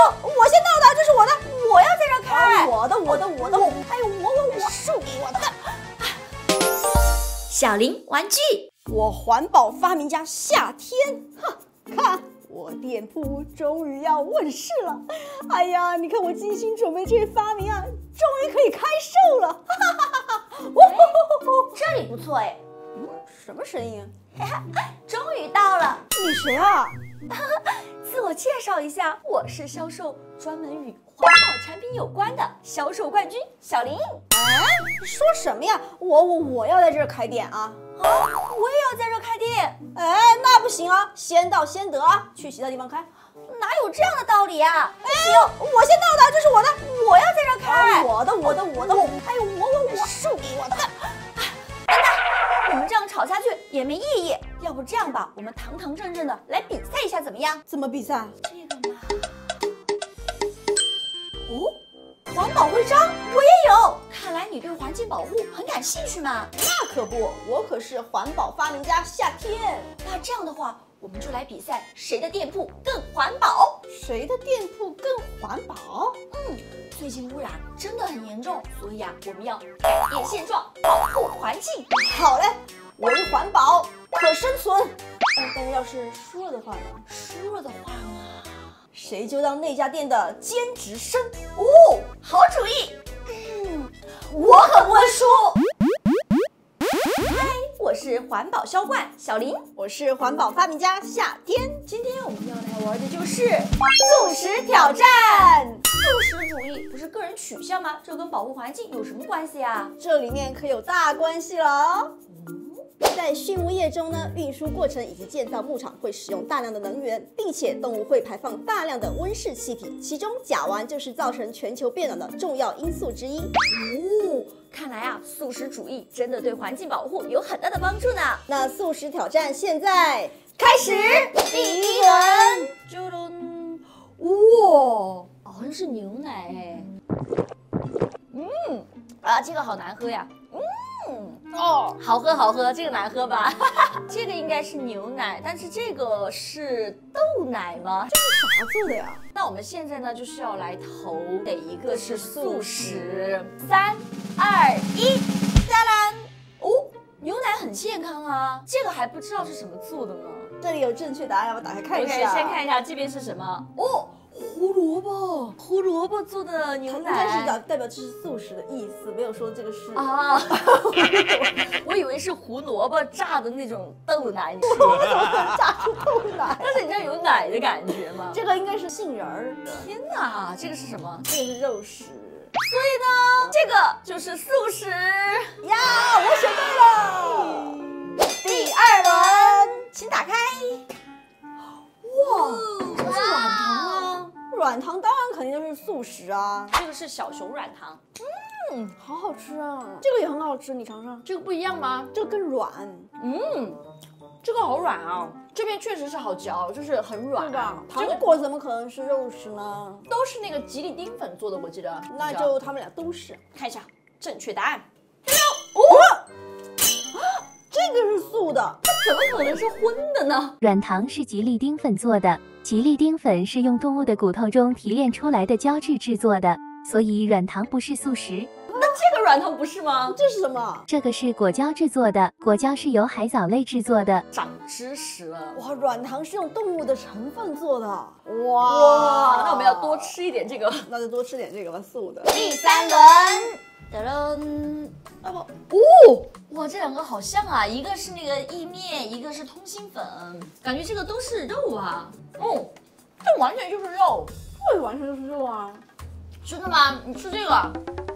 我先到的，这是我的，我要在这儿开。 我的， 还有我是我的。 小林玩具， 我环保发明家夏天，看我店铺终于要问世了。哎呀，你看我精心准备这些发明啊，终于可以开售了。 这里不错哎。 什么声音啊？终于到了。 你谁啊？ 自我介绍一下，我是销售专门与环保产品有关的销售冠军小林。 说什么呀？我要在这儿开店啊！ 我也要在这儿开店。 那不行啊，先到先得啊，去其他地方开。 哪有这样的道理啊？ 不行，我先到的，这是我的， 我要在这儿开。 我的， 还有我是我的。 我们这样吵下去也没意义，要不这样吧，我们堂堂正正的来比赛一下，怎么样？ 怎么比赛？ 这个嘛，环保徽章我也有，看来你对环境保护很感兴趣嘛。 那可不，我可是环保发明家夏天。 那这样的话，我们就来比赛谁的店铺更环保。 谁的店铺更环保？ 最近污染真的很严重，所以我们要改变现状，保护环境。 好嘞，为环保可生存。但是要是输了的话呢？ 输了的话嘛， 谁就当那家店的兼职生。 好主意。我可不会输。嗨，我是环保销冠小林， 我是环保发明家夏天。 今天我们要来玩的就是素食挑战。素食主义不是个人取向吗？这跟保护环境有什么关系啊？ 这里面可有大关系了哦。在畜牧业中呢，运输过程以及建造牧场会使用大量的能源，并且动物会排放大量的温室气体，其中甲烷就是造成全球变暖的重要因素之一。 看来素食主义真的对环境保护有很大的帮助呢。 那素食挑战现在开始， 第一轮，就哇，好像是牛奶哎。这个好难喝呀。好喝，这个难喝吧？这个应该是牛奶，但是这个是豆奶吗？ 这是啥做的呀？ 那我们现在呢，就是要来投哪一个是素食？3、2、1，加蓝！牛奶很健康啊，这个还不知道是什么做的呢。 这里有正确答案，我打开看一下。 先看一下这边是什么？胡萝卜做的牛奶， 应该是代表这是素食的意思，没有说这个是我以为是胡萝卜炸的那种豆奶。 胡萝卜怎么可能炸出豆奶？ 但是你知道有奶的感觉吗？ 这个应该是杏仁儿的。 天哪，这个是什么？ 这个是肉食。 所以呢，这个就是素食呀！我选对了。第二轮， 请打开。哇，这个是软糖吗？ 软糖当然肯定就是素食啊。 这个是小熊软糖。 好好吃啊！这个也很好吃，你尝尝。 这个不一样吗？ 这个更软。 这个好软啊！这边确实是好嚼，就是很软， 对吧？糖果怎么可能是肉食呢？ 都是那个吉利丁粉做的，我记得。 那就他们俩都是。 看一下正确答案。 这个是素的， 它怎么可能是荤的呢？ 软糖是吉利丁粉做的，吉利丁粉是用动物的骨头中提炼出来的胶质制作的，所以软糖不是素食。 那这个软糖不是吗？ 这是什么？ 这个是果胶制作的，果胶是由海藻类制作的。 长知识了！ 哇，软糖是用动物的成分做的。 哇，那我们要多吃一点这个， 那就多吃点这个吧，素的。 第3轮，噔噔，哇，这两个好像啊，一个是那个意面，一个是通心粉，感觉这个都是肉啊。这完全就是肉， 对，完全就是肉啊。 真的吗？你吃这个，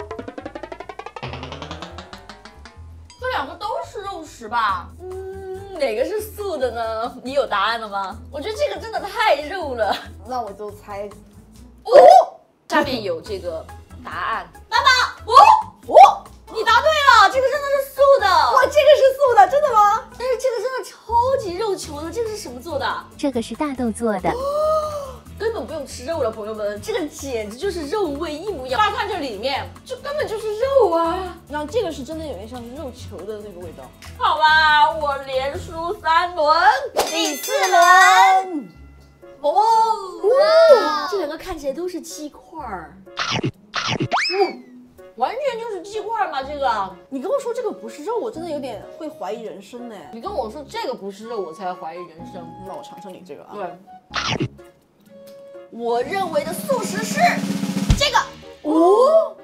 这两个都是肉食吧？哪个是素的呢？你有答案了吗？我觉得这个真的太肉了。 那我就猜， 下面有这个答案。爸爸，你答对了，这个真的是素的。 哇，这个是素的，真的吗？ 但是这个真的超级肉球的，这个是什么做的？ 这个是大豆做的。 根本不用吃肉了，朋友们，这个简直就是肉味一模一样。大家看这里面，这根本就是肉啊！ 然后这个是真的有点像肉球的那个味道。 好吧，我连输3轮， 第4轮， 这两个看起来都是鸡块儿。完全就是鸡块嘛，这个。 你跟我说这个不是肉，我真的有点会怀疑人生呢。 你跟我说这个不是肉，我才怀疑人生。 那我尝尝你这个啊。 对，我认为的素食是这个。 哦，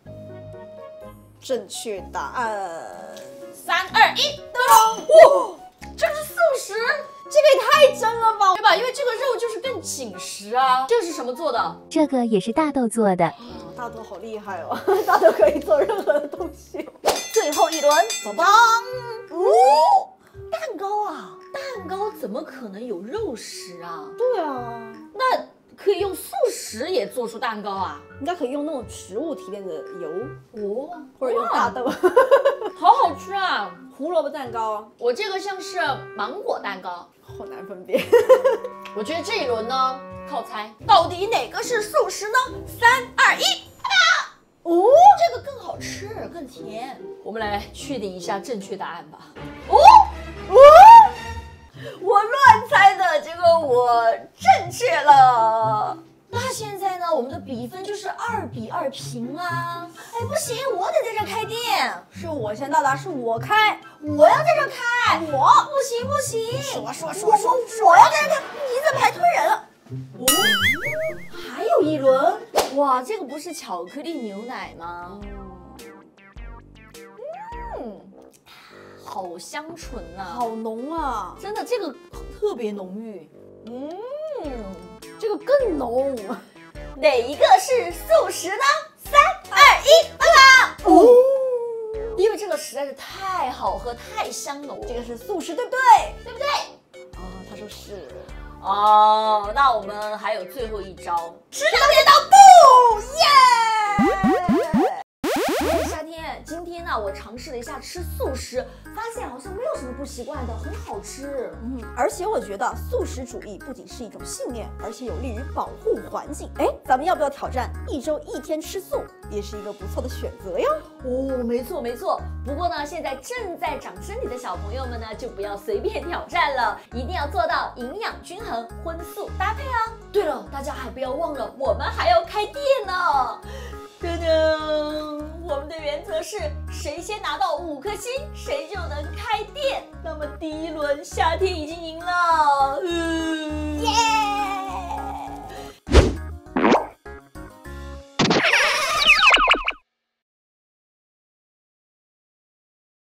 正确答案。 3、2、1，哇，这个是素食， 这个也太真了吧， 对吧？因为这个肉就是更紧实啊。这个是什么做的？ 这个也是大豆做的。 大豆好厉害哦，大豆可以做任何的东西。 最后一轮， 宝宝， 蛋糕啊，蛋糕怎么可能有肉食啊？ 对啊， 那可以用素食也做出蛋糕啊？ 应该可以用那种植物提炼的油哦， 或者用大豆。 好好吃啊！ 胡萝卜蛋糕， 我这个像是芒果蛋糕， 好难分辨。 我觉得这一轮呢，靠猜，到底哪个是素食呢？3、2、1，哦，这个更好吃，更甜。我们来确定一下正确答案吧。我乱猜的，结果我正确了。那现在呢，我们的比分就是2比2平啊！哎，不行，我得在这开店。 是我先到达，是我开， 我要在这开，我不行不行，我要在这开，你怎么还推人了？哦，还有一轮，哇，这个不是巧克力牛奶吗？好香醇呐， 好浓啊， 真的这个特别浓郁。 这个更浓。 哪一个是素食呢？3、2、1，哦，因为这个实在是太好喝，太香了。 这个是素食，对不对？ 对不对？ 啊，他说是。 哦，那我们还有最后一招，吃到剪刀布，耶！夏天，今天呢，我尝试了一下吃素食，发现好像没有什么不习惯的，很好吃。 而且我觉得素食主义不仅是一种信念，而且有利于保护环境。哎，咱们要不要挑战1周1天吃素，也是一个不错的选择呀？ 哦，没错没错。不过呢，现在正在长身体的小朋友们呢，就不要随便挑战了，一定要做到营养均衡，荤素搭配啊。对了，大家还不要忘了，我们还要开店呢。噔噔，我们的原则是谁先拿到5颗星，谁就能开店。那么第一轮夏天已经赢了，